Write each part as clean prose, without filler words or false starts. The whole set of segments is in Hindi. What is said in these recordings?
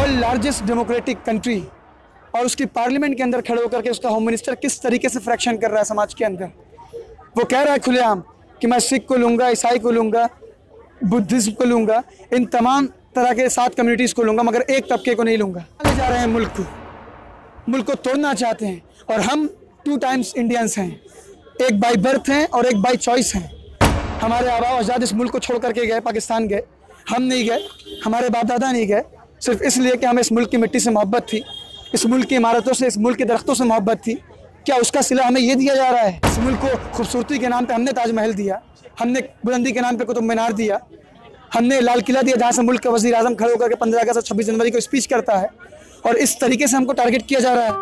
वर्ल्ड लार्जेस्ट डेमोक्रेटिक कंट्री और उसकी पार्लियामेंट के अंदर खड़े होकर के उसका होम मिनिस्टर किस तरीके से फ्रैक्शन कर रहा है समाज के अंदर। वो कह रहा है खुलेआम कि मैं सिख को लूँगा, ईसाई को लूँगा, बुद्धिज्म को लूँगा, इन तमाम तरह के 7 कम्युनिटीज़ को लूँगा, मगर एक तबके को नहीं लूँगा। ले जा रहे हैं मुल्क को तोड़ना चाहते हैं। और हम 2 टाइम्स इंडियंस हैं, एक बाई बर्थ हैं और एक बाई चॉइस हैं। हमारे आबा अजदाद इस मुल्क को छोड़ करके गए, पाकिस्तान गए, हम नहीं गए, हमारे बाप दादा नहीं गए, सिर्फ इसलिए कि हमें इस मुल्क की मिट्टी से मोहब्बत थी, इस मुल्क की इमारतों से, इस मुल्क के दरख्तों से मोहब्बत थी। क्या उसका सिला हमें ये दिया जा रहा है? इस मुल्क को खूबसूरती के नाम पे हमने ताजमहल दिया, हमने बुलंदी के नाम पे कुतुब मीनार दिया, हमने लाल किला दिया जहाँ से मुल्क का वज़ीर आज़म खड़े होकर के 15 अगस्त और 26 जनवरी को स्पीच करता है, और इस तरीके से हमको टारगेट किया जा रहा है।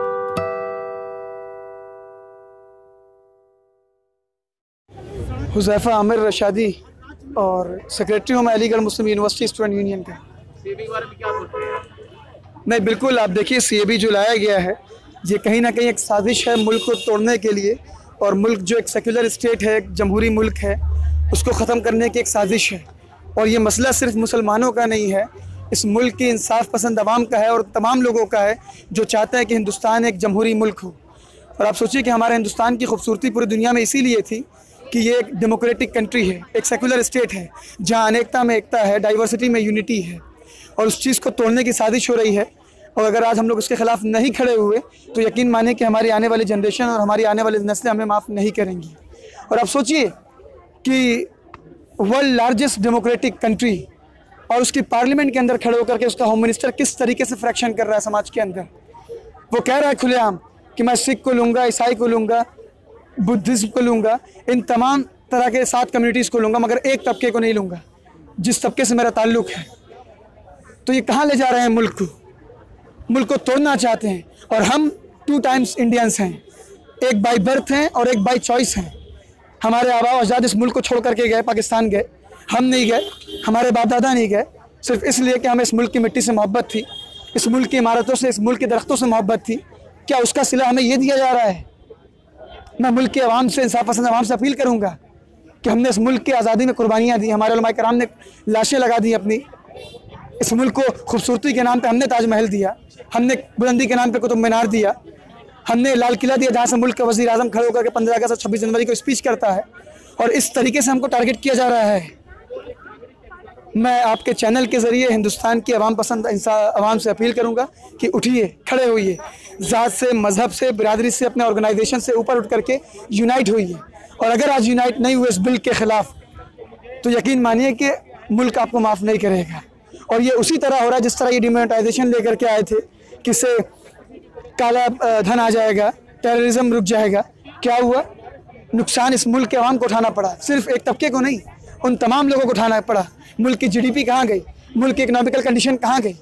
हुज़ैफ़ा आमिर रशादी और सेक्रेटरी हूँ मैं Aligarh Muslim university student union का। सीएबी के बारे में क्या सोचते हैं? नहीं, बिल्कुल, आप देखिए सीएबी जो लाया गया है ये कहीं ना कहीं एक साजिश है मुल्क को तोड़ने के लिए, और मुल्क जो एक सेक्युलर स्टेट है, एक जमहूरी मुल्क है, उसको ख़त्म करने की एक साजिश है। और ये मसला सिर्फ मुसलमानों का नहीं है, इस मुल्क की इंसाफ पसंद अवाम का है और तमाम लोगों का है जो चाहते हैं कि हिंदुस्तान एक जमहूरी मुल्क हो। और आप सोचिए कि हमारे हिंदुस्तान की खूबसूरती पूरी दुनिया में इसीलिए थी कि ये एक डेमोक्रेटिक कंट्री है, एक सेक्युलर स्टेट है, जहाँ अनेकता में एकता है, डाइवर्सिटी में यूनिटी है, और उस चीज़ को तोड़ने की साजिश हो रही है। और अगर आज हम लोग उसके ख़िलाफ़ नहीं खड़े हुए तो यकीन माने कि हमारी आने वाली जनरेशन और हमारी आने वाली नस्लें हमें माफ़ नहीं करेंगी। और आप सोचिए कि वर्ल्ड लार्जेस्ट डेमोक्रेटिक कंट्री और उसकी पार्लियामेंट के अंदर खड़े होकर के उसका होम मिनिस्टर किस तरीके से फ्रैक्शन कर रहा है समाज के अंदर। वो कह रहा है खुलेआम कि मैं सिख को लूँगा, ईसाई को लूँगा, बुद्धिज्म को लूँगा, इन तमाम तरह के 7 कम्युनिटीज़ को लूँगा, मगर एक तबके को नहीं लूँगा जिस तबके से मेरा ताल्लुक़ है। तो ये कहाँ ले जा रहे हैं मुल्क को तोड़ना चाहते हैं। और हम 2 टाइम्स इंडियंस हैं, एक बाई बर्थ हैं और एक बाई चॉइस हैं। हमारे आबा अजदाद इस मुल्क को छोड़ करके गए, पाकिस्तान गए, हम नहीं गए, हमारे बाप दादा नहीं गए, सिर्फ इसलिए कि हमें इस मुल्क की मिट्टी से मोहब्बत थी, इस मुल्क की इमारतों से, इस मुल्क के दरख्तों से मोहब्बत थी। क्या उसका सिला हमें ये दिया जा रहा है? मैं मुल्क के अवाम से, इंसाफ पसंद अवाम से अपील करूँगा कि हमने इस मुल्क की आज़ादी में कुर्बानियाँ दी, हमारे उलमाए कराम ने लाशें लगा दी अपनी, इस मुल्क को खूबसूरती के नाम पे हमने ताजमहल दिया, हमने बुलंदी के नाम पे कुतुब मीनार दिया, हमने लाल किला दिया जहाँ से मुल्क का वज़ीर आज़म खड़े होकर के 15 अगस्त और 26 जनवरी को स्पीच करता है, और इस तरीके से हमको टारगेट किया जा रहा है। मैं आपके चैनल के ज़रिए हिंदुस्तान की अवाम पसंद अवाम से अपील करूँगा कि उठिए, खड़े होइए, ज़ात से, मज़हब से, बिरादरी से, अपने ऑर्गेनाइजेशन से ऊपर उठ करके यूनाइट होइए। और अगर आज यूनाइट नहीं हुए इस बिल के ख़िलाफ़ तो यकीन मानिए कि मुल्क आपको माफ़ नहीं करेगा। और ये उसी तरह हो रहा है जिस तरह ये डिमोनेटाइजेशन लेकर के आए थे कि इससे काला धन आ जाएगा, टेररिज्म रुक जाएगा। क्या हुआ? नुकसान इस मुल्क के अवाम को उठाना पड़ा, सिर्फ एक तबके को नहीं, उन तमाम लोगों को उठाना पड़ा। मुल्क की जीडीपी कहाँ गई? मुल्क की इकोनॉमिकल कंडीशन कहाँ गई?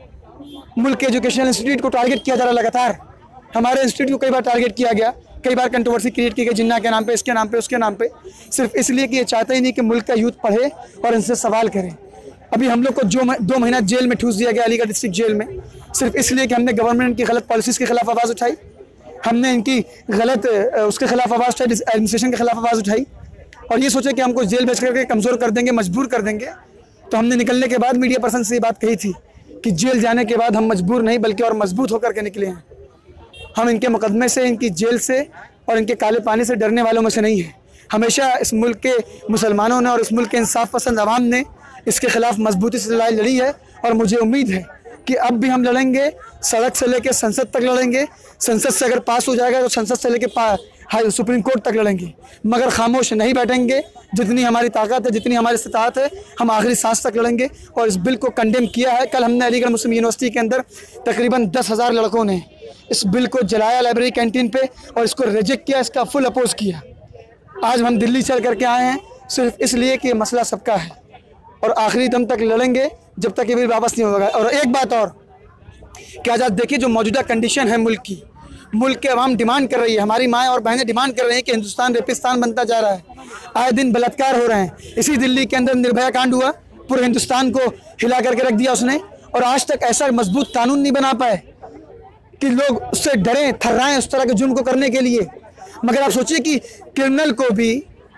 मुल्क के एजुकेशनल इंस्टीट्यूट को टारगेट किया जा रहा लगातार। हमारे इंस्टीट्यूट को कई बार टारगेट किया गया, कई बार कंट्रोवर्सी क्रिएट की गई, जिन्ना के नाम पे, इसके नाम पे, उसके नाम पे, सिर्फ इसलिए कि ये चाहते ही नहीं कि मुल्क का यूथ पढ़े और इनसे सवाल करे। अभी हम लोग को जो 2 महीना जेल में ठूस दिया गया अलीगढ़ डिस्ट्रिक्ट जेल में, सिर्फ इसलिए कि हमने गवर्नमेंट की गलत पॉलिसीज़ के खिलाफ आवाज़ उठाई, हमने इनकी गलत उसके खिलाफ आवाज़ उठाई, एडमिनिस्ट्रेशन के खिलाफ आवाज़ उठाई, और ये सोचे कि हमको जेल भेज करके कमज़ोर कर देंगे, मजबूर कर देंगे। तो हमने निकलने के बाद मीडिया पर्सन से ये बात कही थी कि जेल जाने के बाद हम मजबूर नहीं बल्कि और मजबूत होकर के निकले हैं। हम इनके मुकदमे से, इनकी जेल से और इनके काले पानी से डरने वालों में से नहीं हैं। हमेशा इस मुल्क के मुसलमानों ने और इस मुल्क के इंसाफ पसंद अवाम ने इसके ख़िलाफ़ मजबूती से लड़ाई लड़ी है, और मुझे उम्मीद है कि अब भी हम लड़ेंगे, सड़क से लेकर संसद तक लड़ेंगे। संसद से अगर पास हो जाएगा तो संसद से लेकर सुप्रीम कोर्ट तक लड़ेंगे, मगर खामोश नहीं बैठेंगे। जितनी हमारी ताकत है, जितनी हमारी इस्ताअत है, हम आखिरी सांस तक लड़ेंगे। और इस बिल को कंडेम किया है। कल हमने अलीगढ़ मुस्लिम यूनिवर्सिटी के अंदर तकरीबन 10,000 लड़कों ने इस बिल को जलाया लाइब्रेरी कैंटीन पे, और इसको रिजेक्ट किया, इसका फुल अपोज किया। आज हम दिल्ली चल करके आए हैं सिर्फ इसलिए कि मसला सबका है, और आखिरी दम तक लड़ेंगे जब तक ये बिल वापस नहीं होगा। और एक बात और, क्या आज देखिए जो मौजूदा कंडीशन है मुल्क की, मुल्क के अवाम डिमांड कर रही है, हमारी माएँ और बहनें डिमांड कर रही हैं कि हिंदुस्तान रेपिस्तान बनता जा रहा है, आए दिन बलात्कार हो रहे हैं। इसी दिल्ली के अंदर निर्भया कांड हुआ, पूरे हिंदुस्तान को हिला करके रख दिया उसने, और आज तक ऐसा मजबूत कानून नहीं बना पाए कि लोग उससे डरें, थर्राएं उस तरह के जुर्म को करने के लिए। मगर आप सोचिए कि क्रिमिनल को भी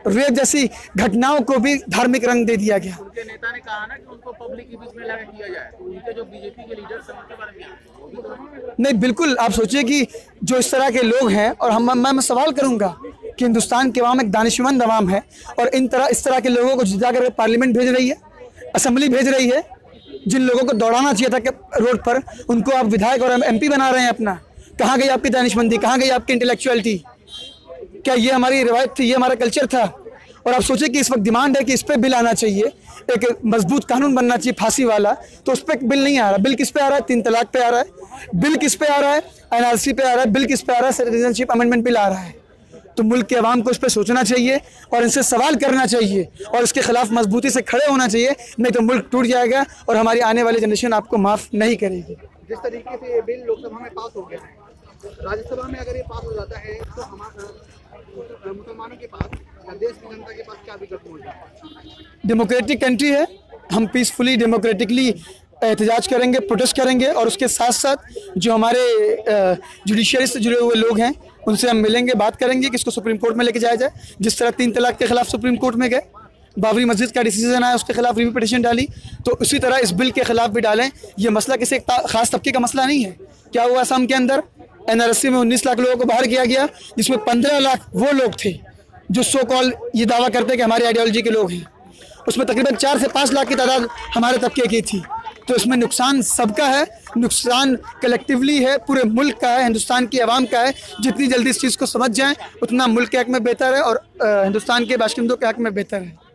रेप जैसी घटनाओं को भी धार्मिक रंग दे दिया गया। उनके नेता ने कहा ना कि उनको पब्लिक के बीच में लगा किया जाए, तो उनके जो बीजेपी के लीडर्स हैं उनके बारे में वो भी तो नहीं, बिल्कुल आप सोचिए कि जो इस तरह के लोग हैं, और मैं सवाल करूंगा कि हिंदुस्तान की आवाम एक दानिशमंद आवाम है और इस तरह के लोगों को जिता कर पार्लियामेंट भेज रही है, असेंबली भेज रही है। जिन लोगों को दौड़ाना चाहिए था कि रोड पर, उनको आप विधायक और MP बना रहे हैं अपना। कहाँ गई आपकी दानिशमंदी, कहाँ गई आपकी इंटेलेक्चुअलिटी? क्या ये हमारी रिवायत थी, ये हमारा कल्चर था? और आप सोचिए कि इस वक्त डिमांड है कि इस पर बिल आना चाहिए, एक मजबूत कानून बनना चाहिए फांसी वाला, तो उस पर बिल नहीं आ रहा। बिल किस पे आ रहा है? 3 तलाक पे आ रहा है। बिल किस पे आ रहा है? NRC पे आ रहा है। बिल किस पे आ रहा है? सिटीजनशिप अमेंडमेंट बिल आ रहा है। तो मुल्क के अवाम को इस पर सोचना चाहिए और इनसे सवाल करना चाहिए और इसके खिलाफ मजबूती से खड़े होना चाहिए, नहीं तो मुल्क टूट जाएगा और हमारी आने वाली जनरेशन आपको माफ़ नहीं करेगी। जिस तरीके से ये बिल लोकसभा में पास हो गया है, राज्यसभा में अगर ये पास हो जाता है तो हमारे मुसलमानों के पास या देश की जनता के पास क्या विकल्प होगा? डेमोक्रेटिक कंट्री है, हम पीसफुली डेमोक्रेटिकली एहतजाज करेंगे, प्रोटेस्ट करेंगे और उसके साथ साथ जो हमारे जुडिशरी से जुड़े हुए लोग हैं उनसे हम मिलेंगे, बात करेंगे कि इसको सुप्रीम कोर्ट में लेके जाया जाए। जिस तरह 3 तलाक के खिलाफ सुप्रीम कोर्ट में गए, बाबरी मस्जिद का डिसीजन आया, उसके खिलाफ रिव्यू पिटीशन डाली, तो उसी तरह इस बिल के खिलाफ भी डालें। ये मसला किसी एक खास तबके का मसला नहीं है। क्या हुआ असम के अंदर? NRC में 19 लाख लोगों को बाहर किया गया, जिसमें 15 लाख वो लोग थे जो सो कॉल ये दावा करते कि हमारी आइडियोलॉजी के लोग हैं। उसमें तकरीबन 4 से 5 लाख की तादाद हमारे तबके की थी। तो इसमें नुकसान सबका है, नुकसान कलेक्टिवली है, पूरे मुल्क का है, हिंदुस्तान की आवाम का है। जितनी जल्दी इस चीज़ को समझ जाएं उतना मुल्क के हक में बेहतर है और हिंदुस्तान के बाशिंदों के हक में बेहतर है।